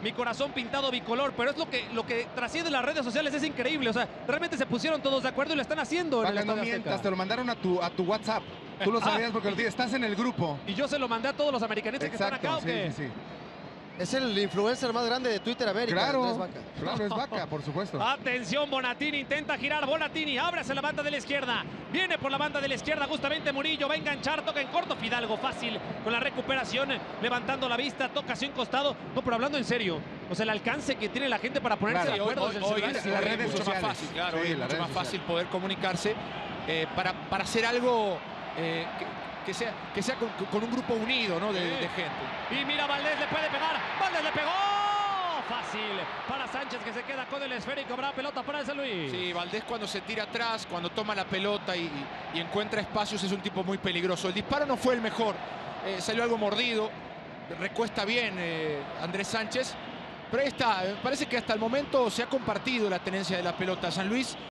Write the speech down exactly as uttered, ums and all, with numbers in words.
mi corazón pintado bicolor, pero es lo que, lo que trasciende las redes sociales, es increíble. O sea, realmente se pusieron todos de acuerdo y lo están haciendo en el Vaca, no Estadio mientas, Azteca. te lo mandaron a tu, a tu WhatsApp. Tú lo sabías porque lo tienes, estás en el grupo. Y yo se lo mandé a todos los americanistas Exacto, que están acá, ¿o sí, qué? sí, sí. Es el influencer más grande de Twitter América, Claro, Andrés Vaca. claro, es Vaca, por supuesto. Atención, Bonatini intenta girar, Bonatini abre hacia la banda de la izquierda, viene por la banda de la izquierda justamente Murillo, va a enganchar, toca en corto, Fidalgo fácil con la recuperación, levantando la vista, toca hacia un costado, no, pero hablando en serio, o sea, el alcance que tiene la gente para ponerse Claro. de acuerdo Hoy, desde el hoy celular. es, las hoy es redes mucho sociales. más fácil, claro, Sí, hoy es las mucho redes más fácil sociales. poder comunicarse eh, para, para hacer algo eh, que, que sea, que sea con, con un grupo unido, ¿no? de, Sí. de gente. Y mira, Valdés le puede pegar, Valdés le pegó, fácil para Sánchez que se queda con el esférico, habrá pelota para el San Luis. Sí, Valdés cuando se tira atrás, cuando toma la pelota y, y- y encuentra espacios es un tipo muy peligroso. El disparo no fue el mejor, eh, salió algo mordido, recuesta bien eh, Andrés Sánchez, pero ahí está, eh, parece que hasta el momento se ha compartido la tenencia de la pelota. San Luis